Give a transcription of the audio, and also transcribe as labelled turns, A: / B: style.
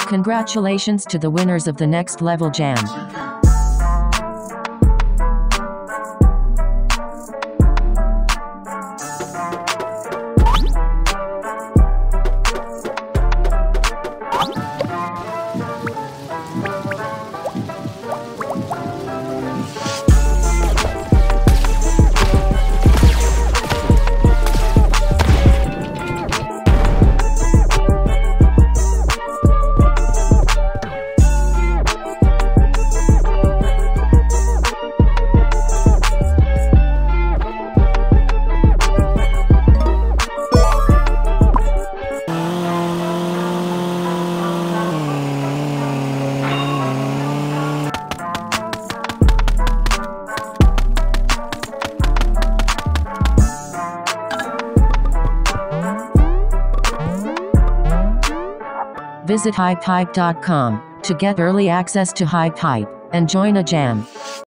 A: Congratulations to the winners of the next level jam. Visit HypeHype.com to get early access to HypeHype and join a jam.